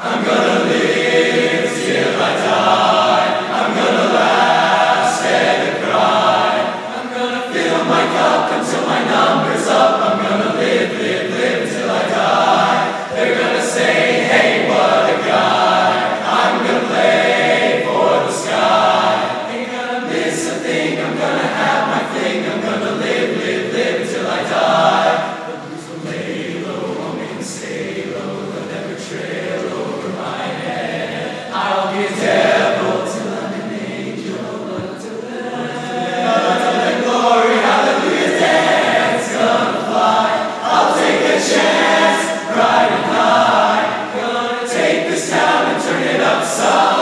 I'm gonna live till I die. I'm gonna laugh and cry. I'm gonna fill my cup until my number's up. I'm gonna live till I die. They're gonna say, hey, what a guy. I'm gonna play for the sky. Ain't gonna miss a thing. I'm gonna have my thing. I'm gonna live till I die. The blues will lay low, I'll make them stay low. They'll never trail over my head. I'll be a devil till I'm an angel. Until then, glory, hallelujah, dance gonna fly. I'll take a chance, riding high. Gonna take this town and turn it upside